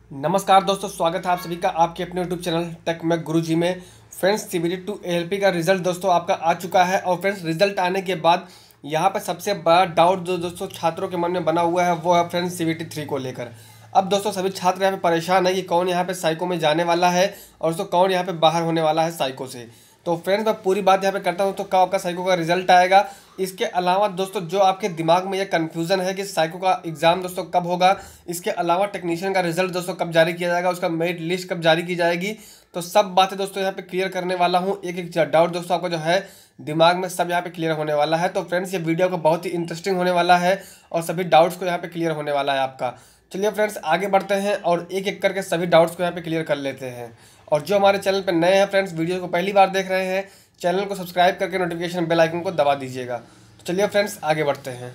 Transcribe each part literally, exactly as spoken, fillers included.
नमस्कार दोस्तों, स्वागत है आप सभी का आपके अपने यूट्यूब चैनल टेक में गुरुजी में। फ्रेंड्स, सीबीटी टू एएलपी का रिजल्ट दोस्तों आपका आ चुका है। और फ्रेंड्स, रिजल्ट आने के बाद यहाँ पर सबसे बड़ा डाउट जो दोस्तों छात्रों के मन में बना हुआ है वो है फ्रेंड्स सीबीटी थ्री को लेकर। अब दोस्तों सभी छात्र यहाँ पे परेशान है कि कौन यहाँ पे साइको में जाने वाला है और दोस्तों कौन यहाँ पे बाहर होने वाला है साइको से। तो फ्रेंड्स, मैं पूरी बात यहाँ पे करता हूँ तो कब आपका साइको का रिजल्ट आएगा। इसके अलावा दोस्तों जो आपके दिमाग में ये कन्फ्यूज़न है कि साइको का एग्ज़ाम दोस्तों कब होगा, इसके अलावा टेक्नीशियन का रिजल्ट दोस्तों कब जारी किया जाएगा, उसका मेरिट लिस्ट कब जारी की जाएगी, तो सब बातें दोस्तों यहाँ पे क्लियर करने वाला हूँ। एक एक डाउट दोस्तों आपका जो है दिमाग में सब यहाँ पे क्लियर होने वाला है। तो फ्रेंड्स, ये वीडियो को बहुत ही इंटरेस्टिंग होने वाला है और सभी डाउट्स को यहाँ पे क्लियर होने वाला है आपका। चलिए फ्रेंड्स, आगे बढ़ते हैं और एक एक करके सभी डाउट्स को यहाँ पे क्लियर कर लेते हैं। और जो हमारे चैनल पर नए हैं फ्रेंड्स, वीडियो को पहली बार देख रहे हैं, चैनल को सब्सक्राइब करके नोटिफिकेशन बेल आइकन को दबा दीजिएगा। तो चलिए फ्रेंड्स, आगे बढ़ते हैं।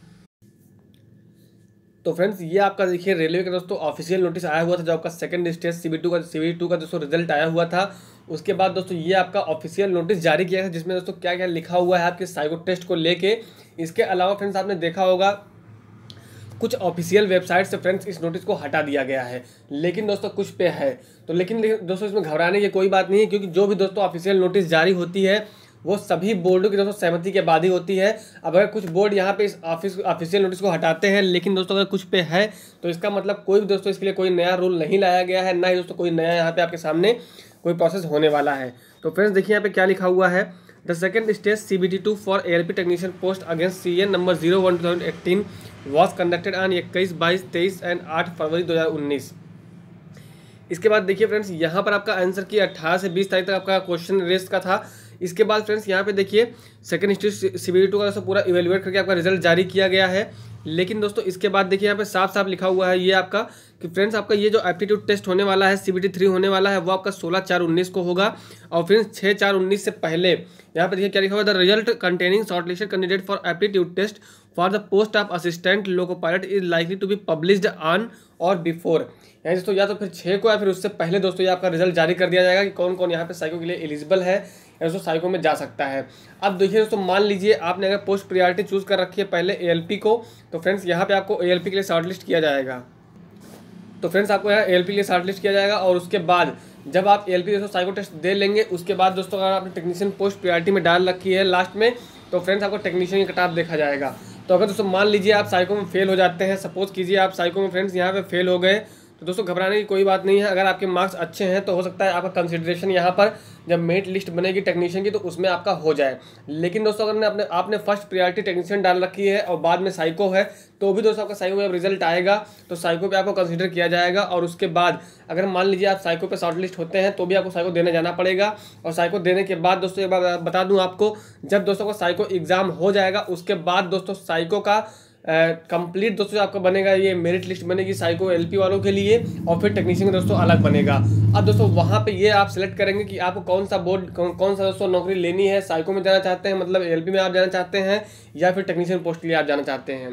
तो फ्रेंड्स, ये आपका देखिए रेलवे का दोस्तों ऑफिशियल नोटिस आया हुआ था जो आपका सेकंड स्टेज सीबीटी टू का सीबीटी टू का दोस्तों रिजल्ट आया हुआ था। उसके बाद दोस्तों ये आपका ऑफिशियल नोटिस जारी किया है जिसमें दोस्तों क्या क्या लिखा हुआ है आपके साइको टेस्ट को लेके। इसके अलावा फ्रेंड्स, आपने देखा होगा कुछ ऑफिशियल वेबसाइट से फ्रेंड्स इस नोटिस को हटा दिया गया है, लेकिन दोस्तों कुछ पे है। तो लेकिन दोस्तों इसमें घबराने की कोई बात नहीं है, क्योंकि जो भी दोस्तों ऑफिशियल नोटिस जारी होती है वो सभी बोर्डों की दोस्तों सहमति के बाद ही होती है। अब अगर कुछ बोर्ड यहाँ पे इस ऑफिस ऑफिशियल नोटिस को हटाते हैं, लेकिन दोस्तों अगर कुछ पे है तो इसका मतलब कोई भी दोस्तों इसके लिए कोई नया रूल नहीं लाया गया है, ना ही दोस्तों कोई नया यहाँ पे आपके सामने कोई प्रोसेस होने वाला है। तो फ्रेंड्स देखिए यहाँ पे क्या लिखा हुआ है। The second stage CBT two for ALP technician post against C N number zero one two thousand eighteen was conducted on इक्कीस बाईस तेईस एंड आठ फरवरी दो हज़ार उन्नीस। इसके बाद देखिए फ्रेंड्स, यहाँ पर आपका आंसर की अट्ठारह से बीस तारीख तक आपका क्वेश्चन रेस का था। इसके बाद फ्रेंड्स यहाँ पे देखिए सेकंड स्टेज सीबीटी टू का पूरा इवेल्युएट करके आपका रिजल्ट जारी किया गया है। लेकिन दोस्तों इसके बाद देखिए यहाँ पे साफ साफ लिखा हुआ है ये आपका कि फ्रेंड्स आपका ये जो एप्टीट्यूड टेस्ट होने वाला है सीबीटी थ्री होने वाला है वो आपका सोलह चार उन्नीस को होगा। और फ्रेंड्स छः चार उन्नीस से पहले यहाँ पे देखिए क्या लिखा हुआ है, the result containing shortlisted candidate for aptitude test for the post of assistant loco pilot is likely to be published on और बिफोर। यानी दोस्तों या तो फिर छः को या फिर उससे पहले दोस्तों ये आपका रिजल्ट जारी कर दिया जाएगा कि कौन कौन यहाँ पे साइको के लिए एलिजिबल है या दोस्तों साइको में जा सकता है। अब देखिए दोस्तों, मान लीजिए आपने अगर पोस्ट प्रायोरिटी चूज कर रखी है पहले एएलपी को, तो फ्रेंड्स यहाँ पे आपको एएलपी के लिए शॉर्टलिस्ट किया जाएगा। तो फ्रेंड्स आपको यहाँ एएलपी के लिए शॉर्टलिस्ट किया जाएगा और उसके बाद जब आप एएलपी दोस्तों साइको टेस्ट दे लेंगे, उसके बाद दोस्तों अगर आपने टेक्नीशियन पोस्ट प्रायोरिटी में डाल रखी है लास्ट में, तो फ्रेंड्स आपको टेक्नीशियन की कटाप देखा जाएगा। तो अगर दोस्तों मान लीजिए आप साइको में फेल हो जाते हैं, सपोज कीजिए आप साइको में फ्रेंड्स यहाँ पे फेल हो गए, तो दोस्तों घबराने की कोई बात नहीं है। अगर आपके मार्क्स अच्छे हैं तो हो सकता है आपका कंसिडरेशन यहाँ पर जब मेरिट लिस्ट बनेगी टेक्नीशियन की तो उसमें आपका हो जाए। लेकिन दोस्तों अगर आपने आपने फर्स्ट प्रायोरिटी टेक्नीशियन डाल रखी है और बाद में साइको है, तो भी दोस्तों आपका साइको में जब रिजल्ट आएगा तो साइको पे आपको कंसीडर किया जाएगा। और उसके बाद अगर मान लीजिए आप साइको पे शॉर्टलिस्ट होते हैं तो भी आपको साइको देने जाना पड़ेगा। और साइको देने के बाद दोस्तों एक बार बता दूं आपको, जब दोस्तों को साइको एग्जाम हो जाएगा उसके बाद दोस्तों साइको का कंप्लीट uh, दोस्तों आपका बनेगा, ये मेरिट लिस्ट बनेगी साइको एलपी वालों के लिए और फिर टेक्नीशियन दोस्तों अलग बनेगा। अब दोस्तों वहाँ पे ये आप सिलेक्ट करेंगे कि आपको कौन सा बोर्ड कौन, कौन सा दोस्तों नौकरी लेनी है, साइको में जाना चाहते हैं मतलब एलपी में आप जाना चाहते हैं या फिर टेक्नीशियन पोस्ट के लिए आप जाना चाहते हैं।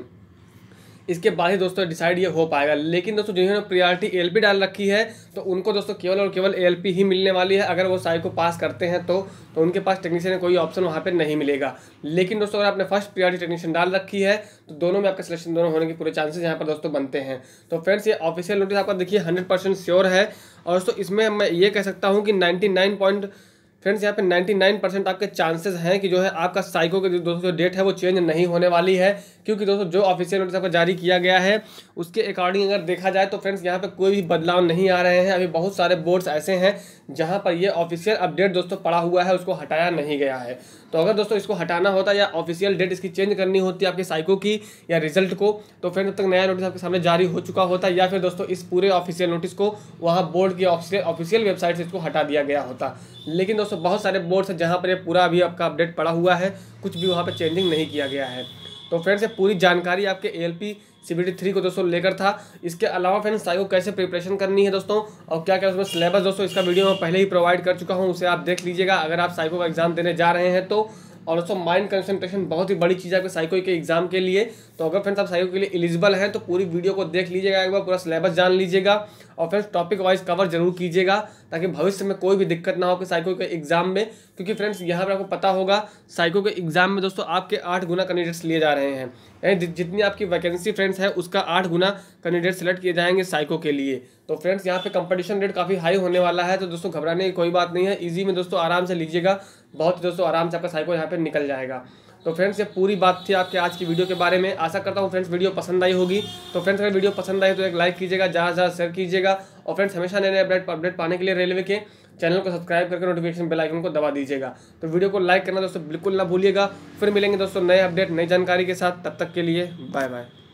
इसके बाद ही दोस्तों डिसाइड ये हो पाएगा। लेकिन दोस्तों जिन्होंने प्रायोरिटी एएलपी डाल रखी है तो उनको दोस्तों केवल और केवल एएलपी ही मिलने वाली है। अगर वो साइको पास करते हैं तो तो उनके पास टेक्नीशियन का कोई ऑप्शन वहाँ पे नहीं मिलेगा। लेकिन दोस्तों अगर आपने फर्स्ट प्रायोरिटी टेक्नीशियन डाल रखी है तो दोनों में आपका सिलेक्शन दोनों होने के पूरे चांसेस यहाँ पर दोस्तों बनते हैं। तो फ्रेंड्स, ये ऑफिशियल नोटिस आपका देखिए हंड्रेड परसेंट श्योर है। और दोस्तों इसमें मैं ये कह सकता हूँ कि नाइन्टी नाइन पॉइंट फ्रेंड्स यहाँ पे निन्यानवे परसेंट आपके चांसेस हैं कि जो है आपका साइको के दोस्तों जो डेट है वो चेंज नहीं होने वाली है। क्योंकि दोस्तों जो ऑफिशियल नोटिस आपका जारी किया गया है उसके अकॉर्डिंग अगर देखा जाए तो फ्रेंड्स यहाँ पे कोई भी बदलाव नहीं आ रहे हैं। अभी बहुत सारे बोर्ड्स ऐसे हैं जहाँ पर ये ऑफिशियल अपडेट दोस्तों पड़ा हुआ है, उसको हटाया नहीं गया है। तो अगर दोस्तों इसको हटाना होता या ऑफिशियल डेट इसकी चेंज करनी होती आपके साइको की या रिजल्ट को, तो फ्रेंड्स तब तक नया नोटिस आपके सामने जारी हो चुका होता या फिर दोस्तों इस पूरे ऑफिशियल नोटिस को वहाँ बोर्ड की ऑफिशियल वेबसाइट से इसको हटा दिया गया होता। लेकिन दोस्तों बहुत सारे बोर्ड्स हैं जहाँ पर ये पूरा अभी आपका अपडेट पड़ा हुआ है, कुछ भी वहाँ पर चेंजिंग नहीं किया गया है। तो फ्रेंड्स ये पूरी जानकारी आपके एएलपी सीबीटी थ्री को दोस्तों लेकर था। इसके अलावा फ्रेंड्स साइको कैसे प्रिपरेशन करनी है दोस्तों और क्या क्या उसमें सिलेबस दोस्तों इसका वीडियो मैं पहले ही प्रोवाइड कर चुका हूँ, उसे आप देख लीजिएगा अगर आप साइको का एग्जाम देने जा रहे हैं तो। और दोस्तों माइंड कंसंट्रेशन बहुत ही बड़ी चीज़ है आपके साइको के एग्जाम के लिए। तो अगर फ्रेंड्स आप साइको के लिए एलिजिबल हैं तो पूरी वीडियो को देख लीजिएगा, एक बार पूरा सिलेबस जान लीजिएगा और फ्रेंड्स टॉपिक वाइज कवर जरूर कीजिएगा ताकि भविष्य में कोई भी दिक्कत ना हो कि साइको के एग्जाम में। क्योंकि फ्रेंड्स यहाँ पर आपको पता होगा साइको के एग्जाम में दोस्तों आपके आठ गुना कैंडिडेट्स लिए जा रहे हैं, यानी जितनी आपकी वैकेंसी फ्रेंड्स है उसका आठ गुना कैंडिडेट सेलेक्ट किए जाएंगे साइको के लिए। तो फ्रेंड्स यहाँ पे कंपटीशन रेट काफ़ी हाई होने वाला है, तो दोस्तों घबराने की कोई बात नहीं है, इजी में दोस्तों आराम से लीजिएगा, बहुत ही दोस्तों आराम से आपका साइको यहाँ पे निकल जाएगा। तो फ्रेंड्स ये पूरी बात थी आपके आज की वीडियो के बारे में। आशा करता हूँ फ्रेंड्स वीडियो पसंद आई होगी। तो फ्रेंड्स अगर वीडियो पसंद आई तो एक लाइक कीजिएगा, ज़्यादा से ज़्यादा शेयर कीजिएगा और फ्रेंड्स हमेशा नए नए अपडेट अपडेट पाने के लिए रेलवे के चैनल को सब्सक्राइब करके नोटिफिकेशन बेल आइकन को दबा दीजिएगा। तो वीडियो को लाइक करना दोस्तों बिल्कुल ना भूलिएगा। फिर मिलेंगे दोस्तों नए अपडेट नई जानकारी के साथ, तब तक के लिए बाय बाय।